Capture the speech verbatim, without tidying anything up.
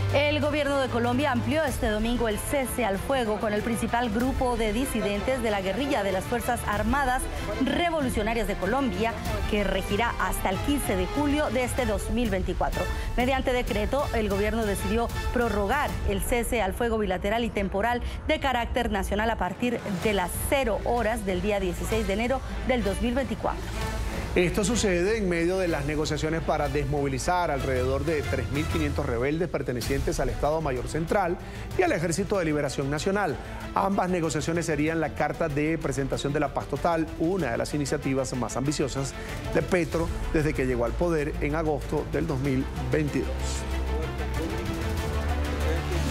El gobierno de Colombia amplió este domingo el cese al fuego con el principal grupo de disidentes de la guerrilla de las Fuerzas Armadas Revolucionarias de Colombia, que regirá hasta el quince de julio de este dos mil veinticuatro. Mediante decreto, el gobierno decidió prorrogar el cese al fuego bilateral y temporal de carácter nacional a partir de las cero horas del día dieciséis de enero del dos mil veinticuatro. Esto sucede en medio de las negociaciones para desmovilizar alrededor de tres mil quinientos rebeldes pertenecientes al Estado Mayor Central y al Ejército de Liberación Nacional. Ambas negociaciones serían la carta de presentación de la paz total, una de las iniciativas más ambiciosas de Petro desde que llegó al poder en agosto del dos mil veintidós.